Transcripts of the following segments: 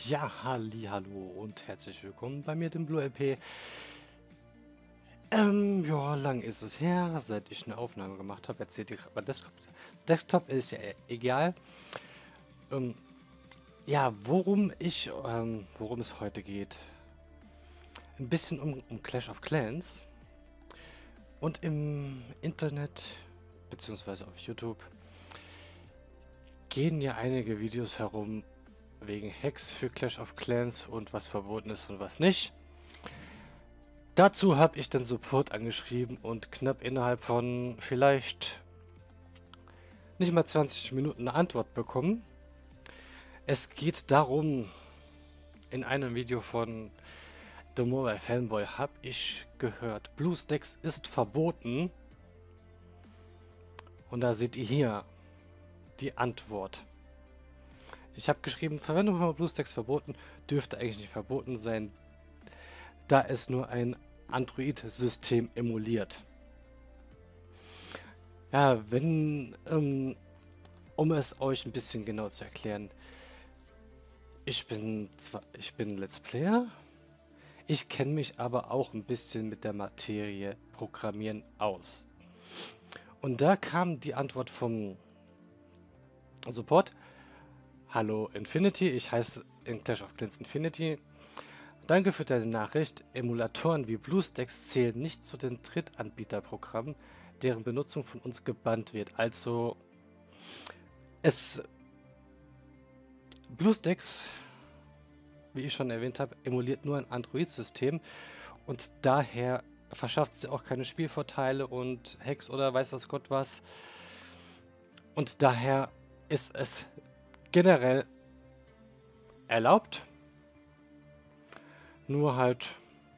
Ja, hallo und herzlich willkommen bei mir, dem Blue LP. Ja, lang ist es her, seit ich eine Aufnahme gemacht habe. Erzählt ihr gerade mein Desktop. Desktop ist ja egal. Ähm, ja, worum es heute geht. Ein bisschen um Clash of Clans. Und im Internet, beziehungsweise auf YouTube, gehen ja einige Videos herum wegen Hacks für Clash of Clans und was verboten ist und was nicht. Dazu habe ich den Support angeschrieben und knapp innerhalb von vielleicht nicht mal 20 Minuten eine Antwort bekommen. Es geht darum, in einem Video von The Mobile Fanboy habe ich gehört, BlueStacks ist verboten. Und da seht ihr hier die Antwort. Ich habe geschrieben, Verwendung von BlueStacks verboten, dürfte eigentlich nicht verboten sein, da es nur ein Android-System emuliert. Ja, um es euch ein bisschen genau zu erklären, ich bin Let's Player, ich kenne mich aber auch ein bisschen mit der Materie Programmieren aus. Und da kam die Antwort vom Support: Hallo Infinity, ich heiße in Clash of Clans Infinity. Danke für deine Nachricht. Emulatoren wie BlueStacks zählen nicht zu den Drittanbieterprogrammen, deren Benutzung von uns gebannt wird. Also BlueStacks, wie ich schon erwähnt habe, emuliert nur ein Android-System und daher verschafft sie auch keine Spielvorteile und Hacks oder weiß was Gott was. Und daher ist es generell erlaubt, nur halt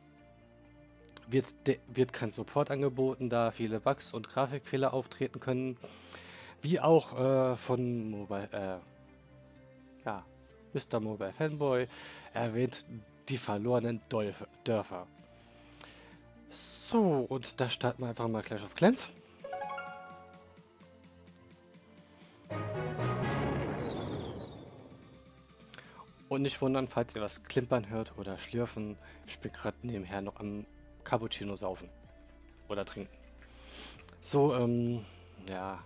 wird kein Support angeboten, da viele Bugs und Grafikfehler auftreten können, wie auch von Mr. Mobile Fanboy erwähnt, die verlorenen Dörfer. So, und da starten wir einfach mal Clash of Clans. Und nicht wundern, falls ihr was klimpern hört oder schlürfen. Ich bin gerade nebenher noch am Cappuccino saufen. Oder trinken. So, ja.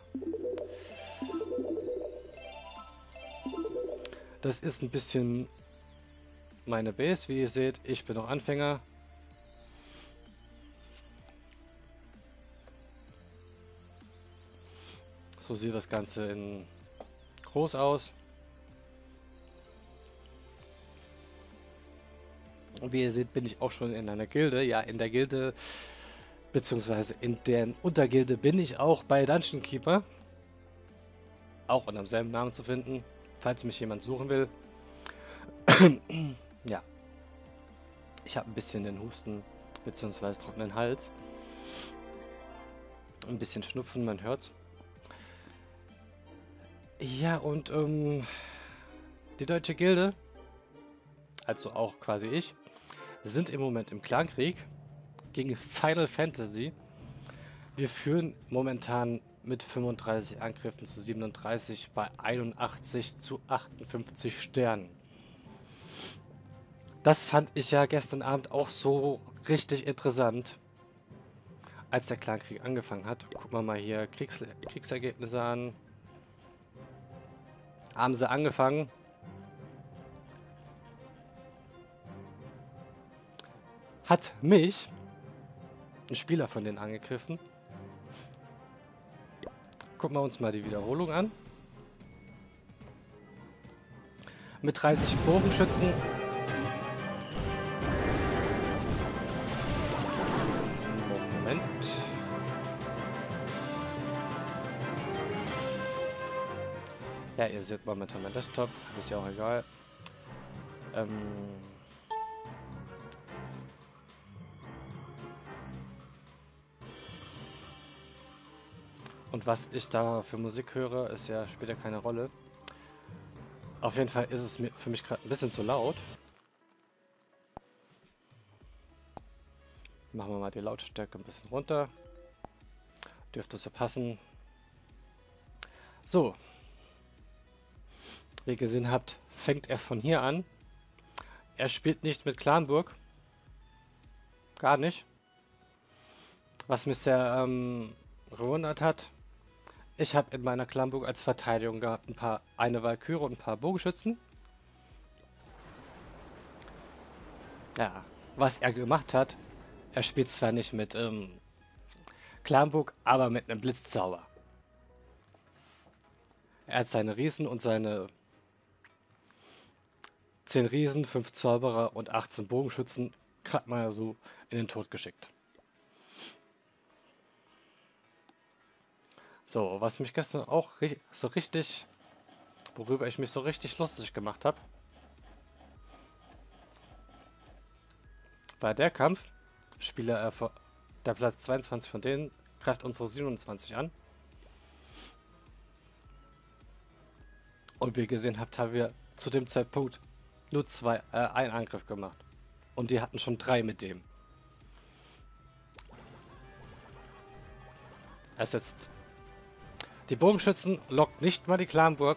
Das ist ein bisschen meine Base, wie ihr seht. Ich bin noch Anfänger. So sieht das Ganze in groß aus. Und wie ihr seht, bin ich auch schon in einer Gilde. Ja, in der Gilde, beziehungsweise in deren Untergilde bin ich auch bei Dungeon Keeper. Auch unter demselben Namen zu finden, falls mich jemand suchen will. Ja. Ich habe ein bisschen den Husten, beziehungsweise trockenen Hals. Ein bisschen Schnupfen, man hört's. Ja, und die deutsche Gilde, also auch quasi ich, sind im Moment im Clankrieg gegen Final Fantasy. Wir führen momentan mit 35 Angriffen zu 37 bei 81 zu 58 Sternen. Das fand ich ja gestern Abend auch so richtig interessant, als der Clankrieg angefangen hat. Gucken wir mal hier Kriegsergebnisse an. Haben sie angefangen. Hat mich ein Spieler von denen angegriffen. Gucken wir uns mal die Wiederholung an. Mit 30 Bogenschützen. Moment. Ja, ihr seht momentan mein Desktop. Ist ja auch egal. Und was ich da für Musik höre, ist ja später keine Rolle. Auf jeden Fall ist es für mich gerade ein bisschen zu laut. Machen wir mal die Lautstärke ein bisschen runter. Dürfte so passen. So. Wie ihr gesehen habt, fängt er von hier an er spielt nicht mit Clanburg. Gar nicht. Was mich sehr gewundert hat. Ich habe in meiner Clanburg als Verteidigung gehabt eine Walküre und ein paar Bogenschützen. Ja, was er gemacht hat, er spielt zwar nicht mit Clanburg, aber mit einem Blitzzauber. Er hat seine Riesen und seine 10 Riesen, 5 Zauberer und 18 Bogenschützen gerade mal so in den Tod geschickt. So, was mich gestern auch so richtig, worüber ich mich so richtig lustig gemacht habe, bei der Kampf, Spieler der Platz 22 von denen greift unsere 27 an. Und wie ihr gesehen habt, haben wir zu dem Zeitpunkt nur einen Angriff gemacht. Und die hatten schon 3 mit dem. Er setzt die Bogenschützen, lockt nicht mal die Clanburg.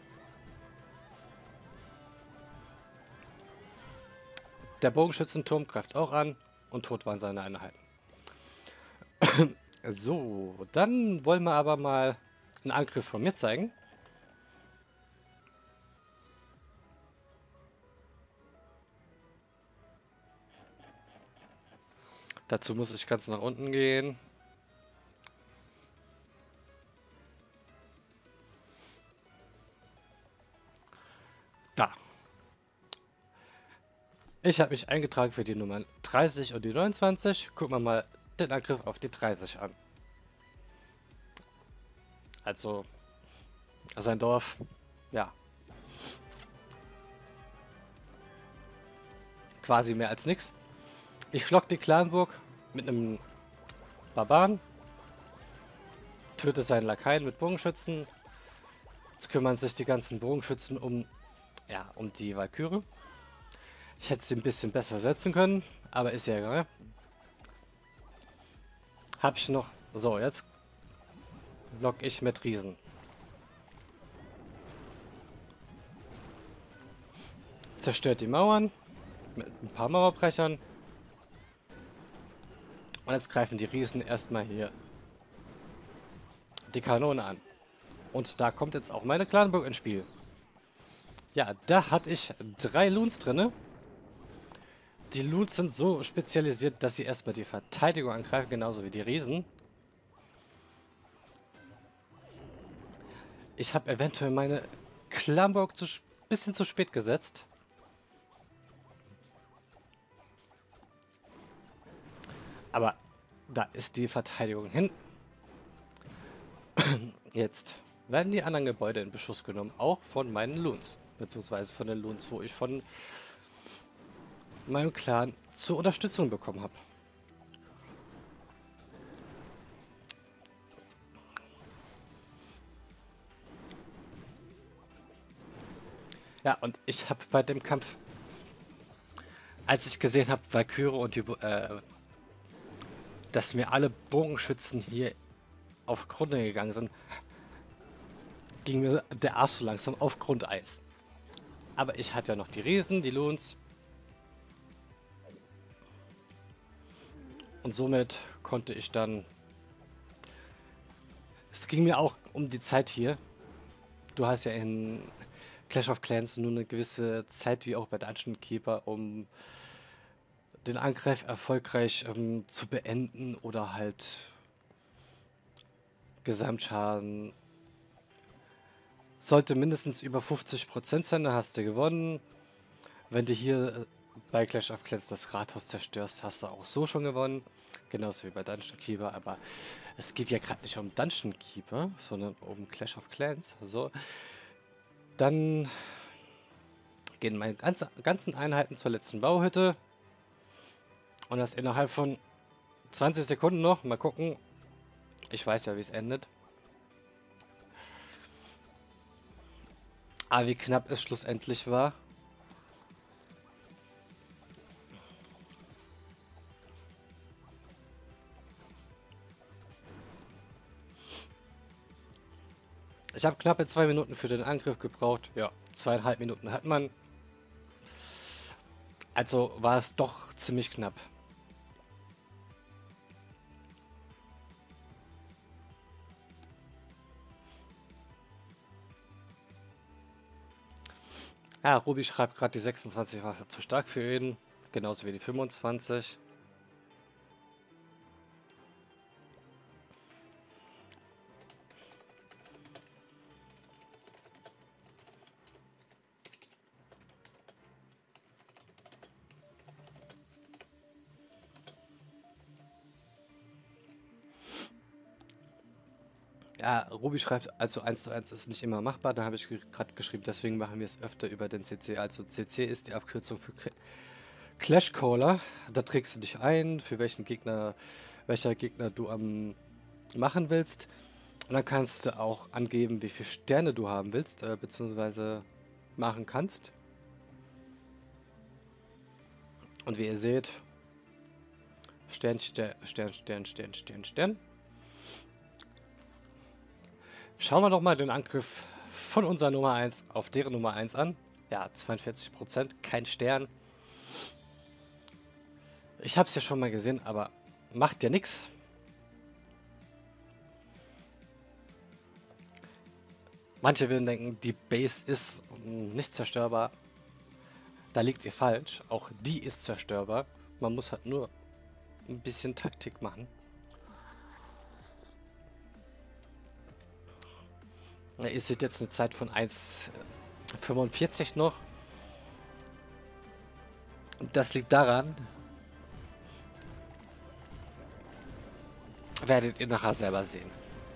Der Bogenschützenturm greift auch an und tot waren seine Einheiten. So, dann wollen wir aber mal einen Angriff von mir zeigen. Dazu muss ich ganz nach unten gehen. Da. Ich habe mich eingetragen für die Nummern 30 und die 29. Gucken wir mal den Angriff auf die 30 an. Also, sein Dorf, ja. Quasi mehr als nichts. Ich flock die Clanburg mit einem Barbaren. Töte seinen Lakaien mit Bogenschützen. Jetzt kümmern sich die ganzen Bogenschützen um die Walküre. Ich hätte sie ein bisschen besser setzen können, aber ist ja egal. Hab ich noch. So, jetzt lock ich mit Riesen. Zerstört die Mauern mit ein paar Mauerbrechern. Und jetzt greifen die Riesen erstmal hier die Kanone an. Und da kommt jetzt auch meine Clanburg ins Spiel. Ja, da hatte ich 3 Loons drinne. Die Loons sind so spezialisiert, dass sie erstmal die Verteidigung angreifen, genauso wie die Riesen. Ich habe eventuell meine Clanburg bisschen zu spät gesetzt. Aber da ist die Verteidigung hin. Jetzt werden die anderen Gebäude in Beschuss genommen, auch von meinen Loons. Beziehungsweise von den Loons, wo ich von meinem Clan zur Unterstützung bekommen habe. Ja, und ich habe bei dem Kampf, als ich gesehen habe, Valkyrie und die, dass mir alle Bogenschützen hier auf Grunde gegangen sind, ging mir der Arsch so langsam auf Grundeis. Aber ich hatte ja noch die Riesen, die Loons. Und somit konnte ich dann... Es ging mir auch um die Zeit hier. Du hast ja in Clash of Clans nur eine gewisse Zeit, wie auch bei Dungeon Keeper, um den Angriff erfolgreich zu beenden oder halt Gesamtschaden sollte mindestens über 50% sein, dann hast du gewonnen. Wenn du hier bei Clash of Clans das Rathaus zerstörst, hast du auch so schon gewonnen. Genauso wie bei Dungeon Keeper, aber es geht ja gerade nicht um Dungeon Keeper, sondern um Clash of Clans. So, dann gehen meine ganzen Einheiten zur letzten Bauhütte. Und das innerhalb von 20 Sekunden noch. Mal gucken. Ich weiß ja, wie es endet. Aber wie knapp es schlussendlich war. Ich habe knappe 2 Minuten für den Angriff gebraucht. Ja, 2,5 Minuten hat man. Also war es doch ziemlich knapp. Ja, Ruby schreibt gerade, die 26 war zu stark für ihn. Genauso wie die 25. Ja, Ruby schreibt, also 1:1 ist nicht immer machbar. Da habe ich gerade geschrieben, deswegen machen wir es öfter über den CC. Also CC ist die Abkürzung für Clash Caller. Da trägst du dich ein, für welcher Gegner du am machen willst. Und dann kannst du auch angeben, wie viele Sterne du haben willst, beziehungsweise machen kannst. Und wie ihr seht, Stern, Stern, Stern, Stern, Stern, Stern, Stern. Schauen wir doch mal den Angriff von unserer Nummer 1 auf deren Nummer 1 an. Ja, 42%, kein Stern. Ich habe es ja schon mal gesehen, aber macht ja nichts. Manche werden denken, die Base ist nicht zerstörbar. Da liegt ihr falsch. Auch die ist zerstörbar. Man muss halt nur ein bisschen Taktik machen. Ja, ihr seht jetzt eine Zeit von 1:45 noch. Das liegt daran, werdet ihr nachher selber sehen.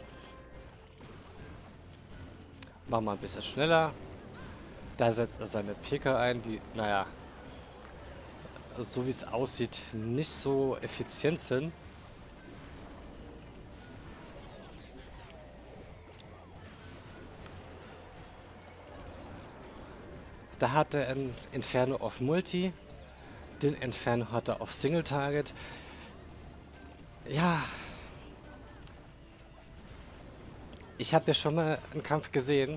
Machen wir ein bisschen schneller. Da setzt er seine PK ein, die, naja, so wie es aussieht, nicht so effizient sind. Da hat er ein Inferno auf Multi, den Inferno hat er auf Single Target. Ja, ich habe ja schon mal einen Kampf gesehen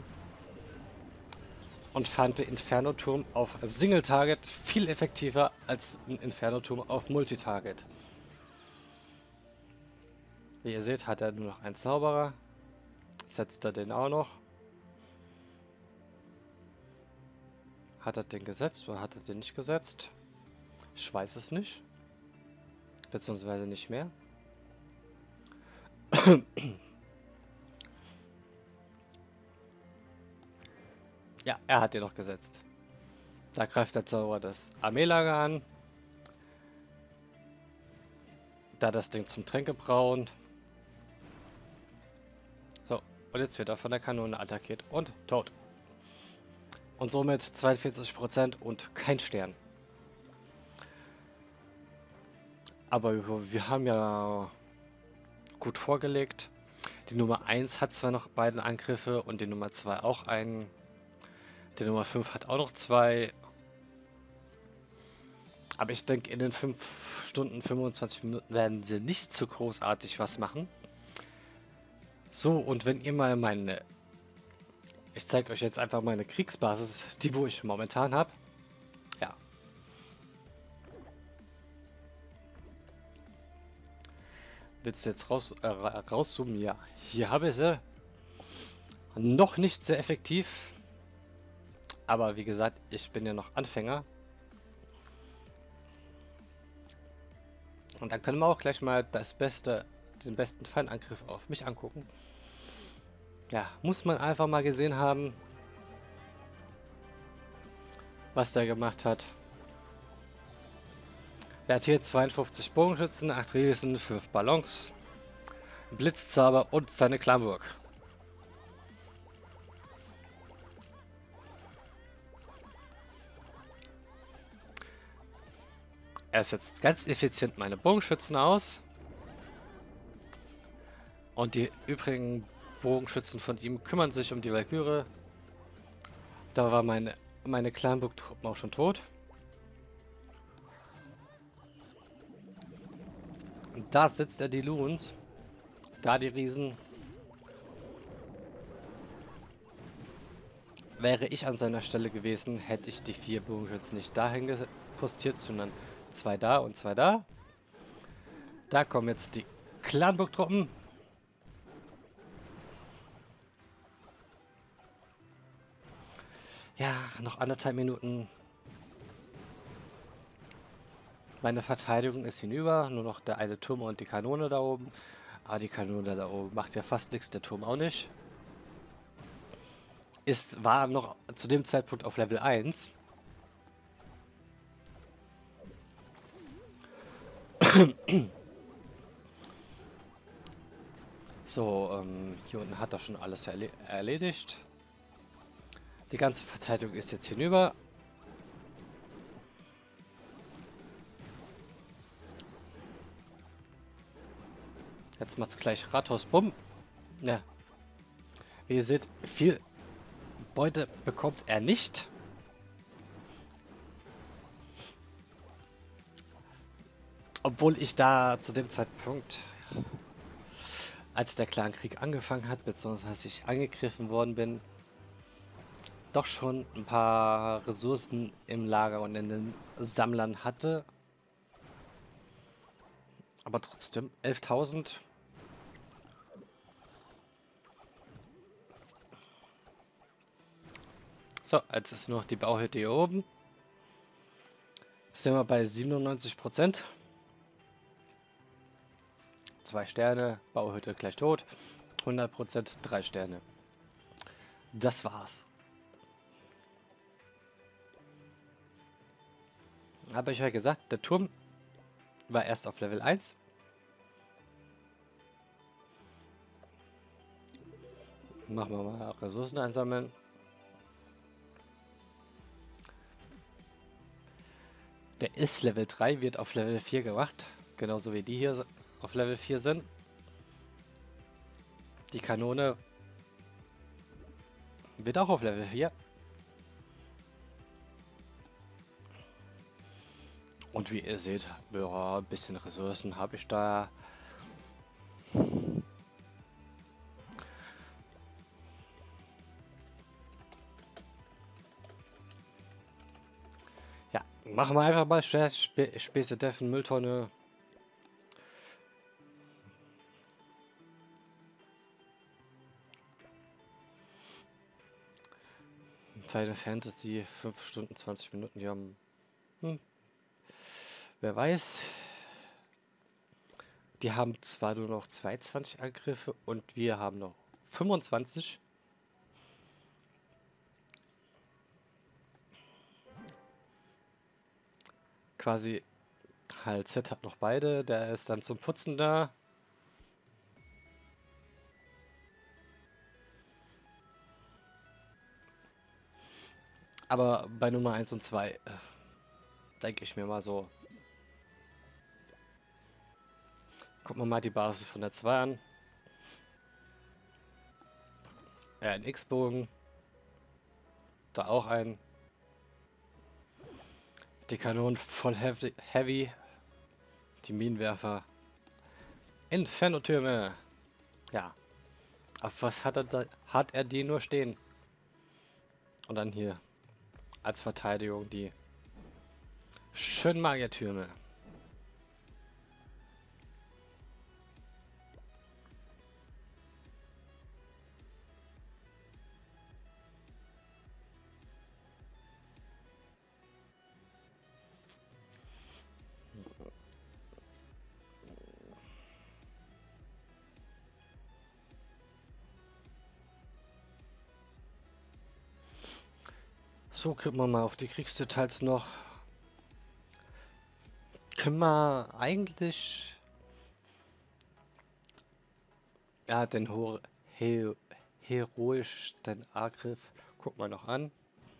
und fand den Inferno-Turm auf Single Target viel effektiver als ein Inferno-Turm auf Multitarget. Wie ihr seht, hat er nur noch einen Zauberer. Setzt er den auch noch. Hat er den gesetzt oder hat er den nicht gesetzt? Ich weiß es nicht. Beziehungsweise nicht mehr. Ja, er hat den noch gesetzt. Da greift der Zauberer das Armeelager an. Da das Ding zum Tränkebrauen. So, und jetzt wird er von der Kanone attackiert und tot. Und somit 42% und kein Stern. Aber wir haben ja gut vorgelegt. Die Nummer 1 hat zwar noch beide Angriffe und die Nummer 2 auch einen. Die Nummer 5 hat auch noch 2. Aber ich denke, in den 5 Stunden 25 Minuten werden sie nicht so großartig was machen. So, und wenn ihr mal meine... Ich zeige euch jetzt einfach meine Kriegsbasis, die wo ich momentan habe. Ja. Willst du jetzt rauszoomen? Ja. Hier habe ich sie. Noch nicht sehr effektiv. Aber wie gesagt, ich bin ja noch Anfänger. Und dann können wir auch gleich mal den besten Feindangriff auf mich angucken. Ja, muss man einfach mal gesehen haben, was der gemacht hat. Er hat hier 52 Bogenschützen, 8 Riesen, 5 Ballons, Blitzzauber und seine Klamburg. Er setzt ganz effizient meine Bogenschützen aus. Und die übrigen Bogenschützen von ihm kümmern sich um die Valkyrie. Da war meine Clanburg-Truppen auch schon tot. Und da setzt er die Loons. Da die Riesen. Wäre ich an seiner Stelle gewesen, hätte ich die 4 Bogenschützen nicht dahin postiert, sondern 2 da und 2 da. Da kommen jetzt die Clanburg-Truppen. Ja, noch 1,5 Minuten. Meine Verteidigung ist hinüber. Nur noch der eine Turm und die Kanone da oben. Aber die Kanone da oben macht ja fast nichts, der Turm auch nicht. War noch zu dem Zeitpunkt auf Level 1. So, hier unten hat er schon alles erledigt. Die ganze Verteidigung ist jetzt hinüber. Jetzt macht's gleich Rathaus bumm. Ja. Wie ihr seht, viel Beute bekommt er nicht. Obwohl ich da zu dem Zeitpunkt, als der Clankrieg angefangen hat, beziehungsweise ich angegriffen worden bin, doch schon ein paar Ressourcen im Lager und in den Sammlern hatte. Aber trotzdem, 11.000. So, jetzt ist nur noch die Bauhütte hier oben. Sind wir bei 97%. 2 Sterne, Bauhütte gleich tot. 100%, 3 Sterne. Das war's. Habe ich ja gesagt, der Turm war erst auf Level 1. Machen wir mal Ressourcen einsammeln. Der ist Level 3, wird auf Level 4 gemacht. Genauso wie die hier auf Level 4 sind. Die Kanone wird auch auf Level 4. Und wie ihr seht, ja, ein bisschen Ressourcen habe ich da. Ja, machen wir einfach mal Späße Deffen Mülltonne. Final Fantasy 5 Stunden 20 Minuten, die haben. Wer weiß. Die haben zwar nur noch 22 Angriffe und wir haben noch 25. Quasi HLZ hat noch beide, der ist dann zum Putzen da. Aber bei Nummer 1 und 2 denke ich mir mal so. Gucken wir mal die Basis von der 2 an. Ein X-Bogen. Da auch ein. Die Kanonen voll heavy. Die Minenwerfer. Inferno-Türme. Ja. Auf was hat er die nur stehen? Und dann hier als Verteidigung die schönen Magiertürme. So, gucken wir mal auf die Kriegsdetails noch. Können wir eigentlich... Ja, den heroischen Angriff gucken wir noch an.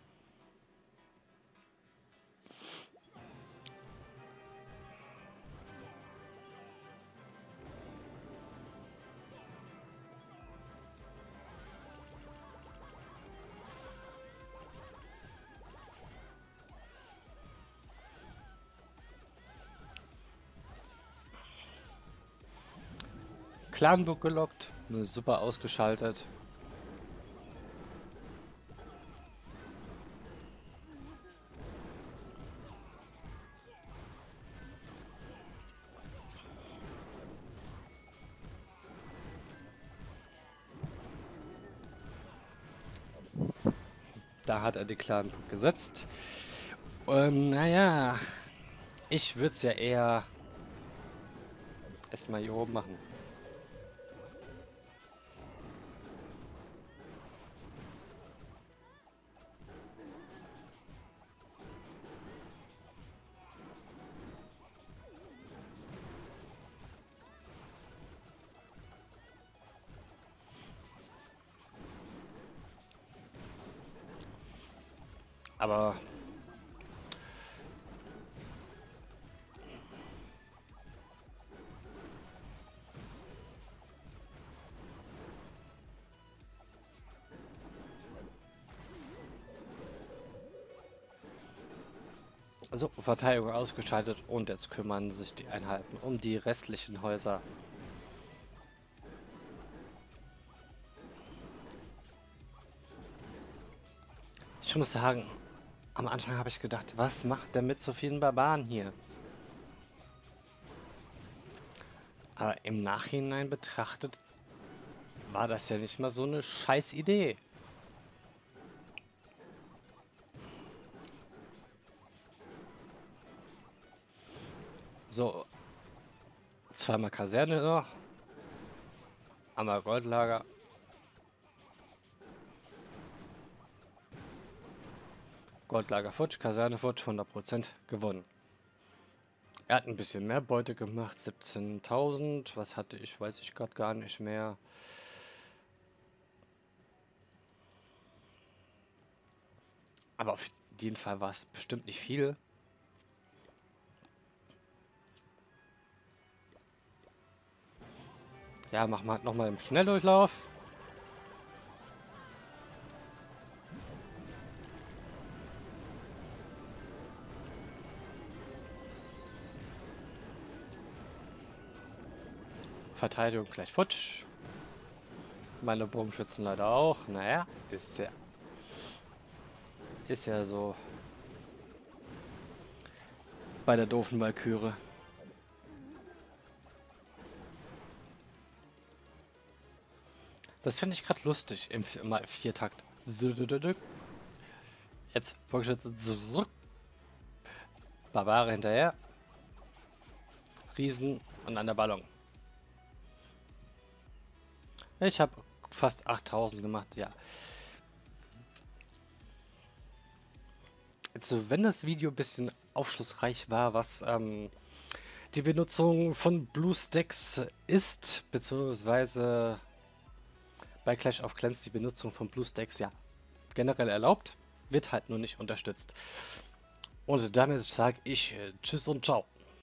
Clanburg gelockt, super ausgeschaltet. Da hat er die klaren gesetzt. Und naja, ich würde es ja eher erstmal hier oben machen. Aber so, Verteidigung ausgeschaltet und jetzt kümmern sich die Einheiten um die restlichen Häuser. Ich muss sagen, am Anfang habe ich gedacht, was macht der mit so vielen Barbaren hier? Aber im Nachhinein betrachtet war das ja nicht mal so eine scheiß Idee. So, zweimal Kaserne noch, einmal Goldlager. Goldlager futsch, Kaserne futsch, 100% gewonnen. Er hat ein bisschen mehr Beute gemacht, 17.000. Was hatte ich, weiß ich gerade gar nicht mehr. Aber auf jeden Fall war es bestimmt nicht viel. Ja, machen wir halt nochmal im Schnelldurchlauf. Verteidigung gleich futsch. Meine Bogenschützen leider auch. Naja, ist ja so. Bei der doofen Walküre. Das finde ich gerade lustig im Viertakt. Jetzt Bogenschützen zurück. Barbare hinterher. Riesen und an der Ballon. Ich habe fast 8000 gemacht, ja. Also, wenn das Video ein bisschen aufschlussreich war, was die Benutzung von BlueStacks ist, beziehungsweise bei Clash of Clans die Benutzung von BlueStacks ja generell erlaubt, wird halt nur nicht unterstützt. Und damit sage ich Tschüss und Ciao.